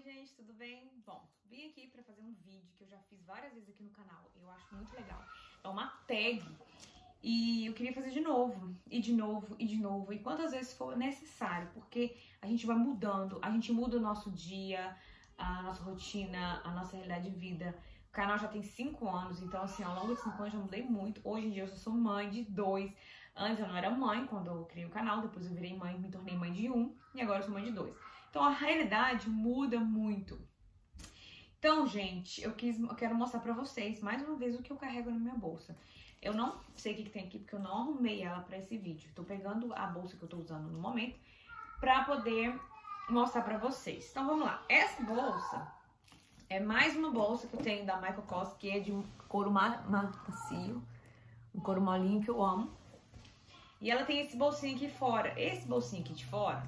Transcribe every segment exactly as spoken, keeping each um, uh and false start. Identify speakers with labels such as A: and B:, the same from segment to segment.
A: gente, tudo bem? Bom, vim aqui pra fazer um vídeo que eu já fiz várias vezes aqui no canal. Eu acho muito legal. É uma tag e eu queria fazer de novo, e de novo, e de novo, e quantas vezes for necessário, porque a gente vai mudando, a gente muda o nosso dia, a nossa rotina, a nossa realidade de vida. O canal já tem cinco anos, então assim, ao longo de cinco anos eu já mudei muito. Hoje em dia eu já sou mãe de dois. Antes eu não era mãe quando eu criei o canal, depois eu virei mãe, me tornei mãe de um, e agora eu sou mãe de dois. Então a realidade muda muito. Então, gente, eu, quis, eu quero mostrar pra vocês, mais uma vez, o que eu carrego na minha bolsa. Eu não sei o que, que tem aqui, porque eu não arrumei ela pra esse vídeo. Tô pegando a bolsa que eu tô usando no momento pra poder mostrar pra vocês. Então, vamos lá. Essa bolsa é mais uma bolsa que eu tenho da Michael Kors, que é de um couro macio, um couro molinho que eu amo. E ela tem esse bolsinho aqui fora. Esse bolsinho aqui de fora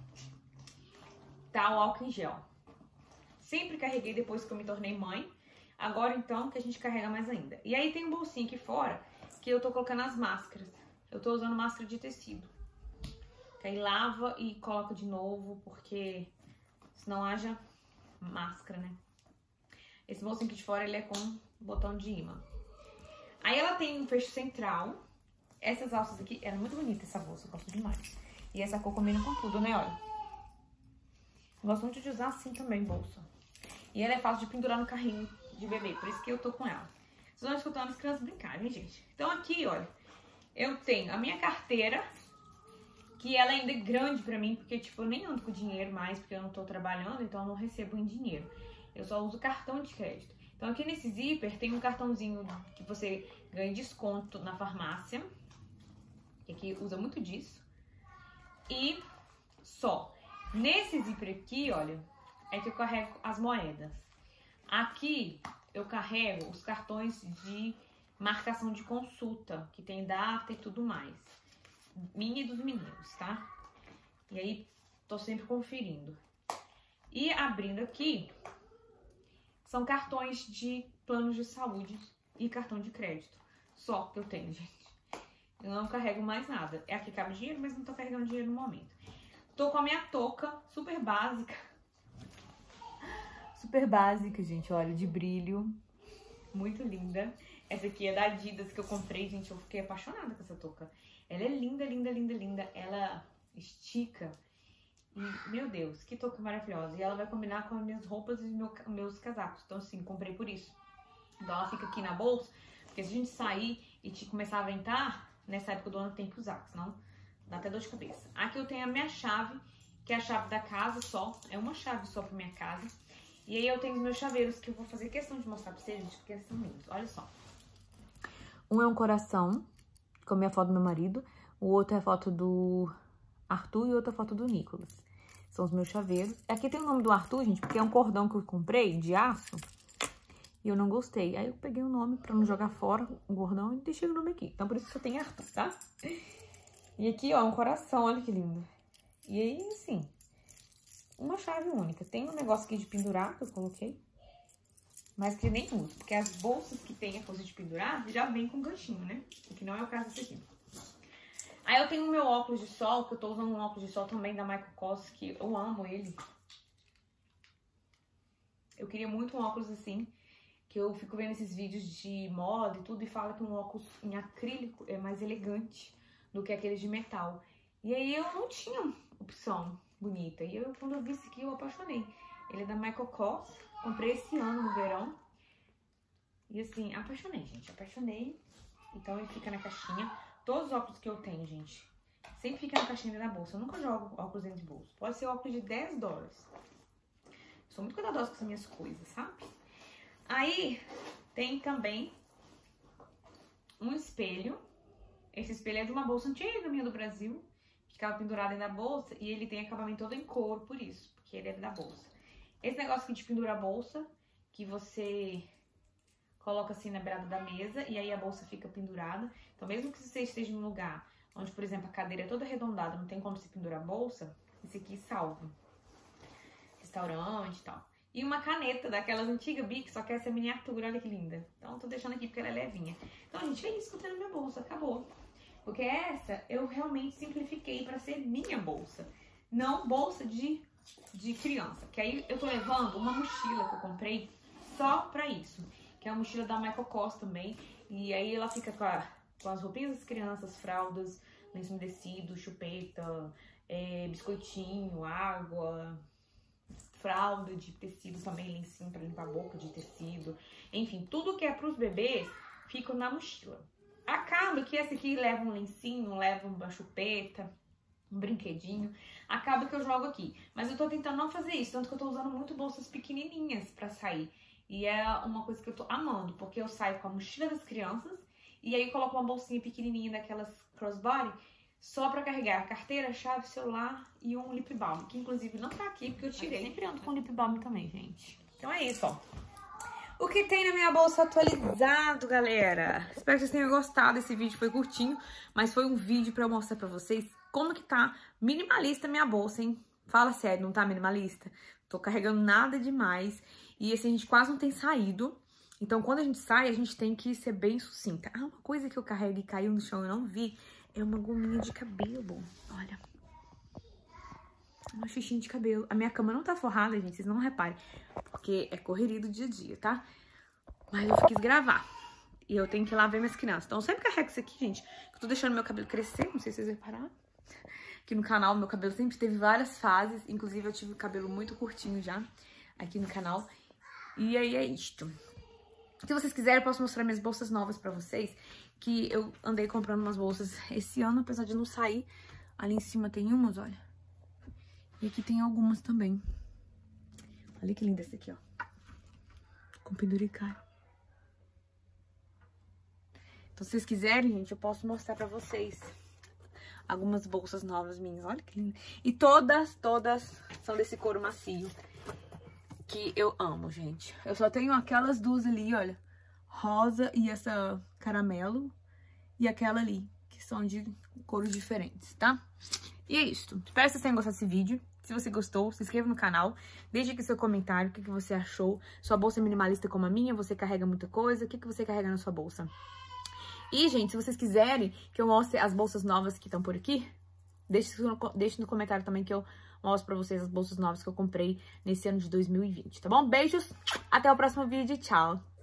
A: tá o álcool em gel. Sempre carreguei depois que eu me tornei mãe. Agora, então, que a gente carrega mais ainda. E aí tem um bolsinho aqui fora que eu tô colocando as máscaras. Eu tô usando máscara de tecido. Que aí lava e coloca de novo, porque senão haja máscara, né? Esse bolsinho aqui de fora, ele é com botão de imã. Aí ela tem um fecho central. Essas alças aqui, era muito bonita essa bolsa, eu gosto demais. E essa cor combina com tudo, né, olha. Eu gosto muito de usar assim também, bolsa. E ela é fácil de pendurar no carrinho de bebê, por isso que eu tô com ela. Vocês vão escutando as crianças brincarem, gente. Então aqui, olha, eu tenho a minha carteira, que ela ainda é grande pra mim, porque, tipo, eu nem ando com dinheiro mais, porque eu não tô trabalhando, então eu não recebo em dinheiro. Eu só uso cartão de crédito. Então aqui nesse zíper tem um cartãozinho que você ganha desconto na farmácia, que aqui usa muito disso. E só. Nesse zíper aqui, olha, é que eu carrego as moedas. Aqui eu carrego os cartões de marcação de consulta, que tem data e tudo mais. Minha e dos meninos, tá? E aí, tô sempre conferindo. E abrindo aqui, são cartões de planos de saúde e cartão de crédito. Só que eu tenho, gente. Eu não carrego mais nada. É aqui cabe dinheiro, mas não tô carregando dinheiro no momento. Tô com a minha touca super básica. Super básica, gente, olha, de brilho. Muito linda. Essa aqui é da Adidas que eu comprei, gente, eu fiquei apaixonada com essa touca. Ela é linda, linda, linda, linda. Ela estica. E, meu Deus, que touca maravilhosa. E ela vai combinar com as minhas roupas e meu, meus casacos. Então, assim, comprei por isso. Então, ela fica aqui na bolsa, porque se a gente sair e te começar a ventar, nessa época do ano tem que usar, senão dá até dor de cabeça. Aqui eu tenho a minha chave, que é a chave da casa só. É uma chave só pra minha casa. E aí eu tenho os meus chaveiros, que eu vou fazer questão de mostrar pra vocês, gente, porque eles são lindos. Olha só. Um é um coração, com a minha foto do meu marido. O outro é a foto do Arthur e outra foto do Nicolas. São os meus chaveiros. Aqui tem o nome do Arthur, gente, porque é um cordão que eu comprei de aço. E eu não gostei. Aí eu peguei o nome pra não jogar fora o cordão e deixei o nome aqui. Então por isso que eu tenho Arthur, tá? E aqui, ó, um coração, olha que lindo. E aí, assim, uma chave única. Tem um negócio aqui de pendurar que eu coloquei, mas que nem uso, porque as bolsas que tem a coisa de pendurar já vem com ganchinho, né? O que não é o caso desse aqui. Aí eu tenho o meu óculos de sol, que eu tô usando um óculos de sol também da Michael Kors, que eu amo ele. Eu queria muito um óculos assim, que eu fico vendo esses vídeos de moda e tudo, e fala que um óculos em acrílico é mais elegante do que aqueles de metal. E aí eu não tinha opção bonita. E eu, quando eu vi esse aqui, eu apaixonei. Ele é da Michael Kors. Comprei esse ano no verão. E assim, apaixonei, gente. Apaixonei. Então ele fica na caixinha. Todos os óculos que eu tenho, gente, sempre fica na caixinha da bolsa. Eu nunca jogo óculos dentro de bolsa. Pode ser óculos de dez dólares. Sou muito cuidadosa com as minhas coisas, sabe? Aí tem também um espelho. Esse espelho é de uma bolsa antiga minha do Brasil. Ficava pendurado aí na bolsa e ele tem acabamento todo em couro, por isso, porque ele é da bolsa. Esse negócio aqui de pendura a bolsa, que você coloca assim na beirada da mesa e aí a bolsa fica pendurada. Então, mesmo que você esteja em um lugar onde, por exemplo, a cadeira é toda arredondada, não tem como se pendurar a bolsa, esse aqui salva. Restaurante e tal. E uma caneta daquelas antigas Bic, só que essa é miniatura, olha que linda. Então, eu tô deixando aqui porque ela é levinha. Então, gente, é isso que eu tenho na minha bolsa, acabou. Porque essa eu realmente simplifiquei pra ser minha bolsa. Não bolsa de de criança. Que aí eu tô levando uma mochila que eu comprei só pra isso. Que é a mochila da Michael Kors também. E aí ela fica com, a, com as roupinhas das crianças, fraldas, lenço umedecido, chupeta, é, biscoitinho, água, fralda de tecido também, lencinho pra limpar a boca de tecido. Enfim, tudo que é pros bebês fica na mochila. Acaba que esse aqui leva um lencinho, leva uma chupeta, um brinquedinho. Acaba que eu jogo aqui. Mas eu tô tentando não fazer isso, tanto que eu tô usando muito bolsas pequenininhas pra sair. E é uma coisa que eu tô amando, porque eu saio com a mochila das crianças e aí eu coloco uma bolsinha pequenininha daquelas crossbody só pra carregar carteira, chave, celular e um lip balm, que inclusive não tá aqui porque eu tirei. Eu sempre ando com lip balm também, gente. Então é isso, ó. O que tem na minha bolsa atualizado, galera? Espero que vocês tenham gostado. Esse vídeo foi curtinho, mas foi um vídeo pra eu mostrar pra vocês como que tá minimalista a minha bolsa, hein? Fala sério, não tá minimalista? Tô carregando nada demais. E assim, a gente quase não tem saído. Então, quando a gente sai, a gente tem que ser bem sucinta. Ah, uma coisa que eu carrego e caiu no chão e eu não vi é uma gominha de cabelo. Olha. Uma xixinha de cabelo. A minha cama não tá forrada, gente, vocês não reparem. Porque é correria do dia a dia, tá? Mas eu quis gravar. E eu tenho que ir lá ver minhas crianças. Então, eu sempre carrego isso aqui, gente. Eu tô deixando meu cabelo crescer, não sei se vocês repararam. Aqui no canal, meu cabelo sempre teve várias fases. Inclusive, eu tive o cabelo muito curtinho já aqui no canal. E aí é isto. Se vocês quiserem, eu posso mostrar minhas bolsas novas pra vocês. Que eu andei comprando umas bolsas esse ano, apesar de não sair. Ali em cima tem umas, olha. E aqui tem algumas também. Olha que linda essa aqui, ó. Com penduricário. Então, se vocês quiserem, gente, eu posso mostrar pra vocês algumas bolsas novas minhas. Olha que linda. E todas, todas são desse couro macio. Que eu amo, gente. Eu só tenho aquelas duas ali, olha. Rosa e essa caramelo. E aquela ali, que são de cores diferentes, tá? E é isso. Espero que vocês tenham gostado desse vídeo. Se você gostou, se inscreva no canal. Deixe aqui seu comentário, o que, que você achou. Sua bolsa é minimalista como a minha? Você carrega muita coisa? O que, que você carrega na sua bolsa? E, gente, se vocês quiserem que eu mostre as bolsas novas que estão por aqui, deixe no, deixe no comentário também que eu mostro pra vocês as bolsas novas que eu comprei nesse ano de dois mil e vinte, tá bom? Beijos, até o próximo vídeo, tchau!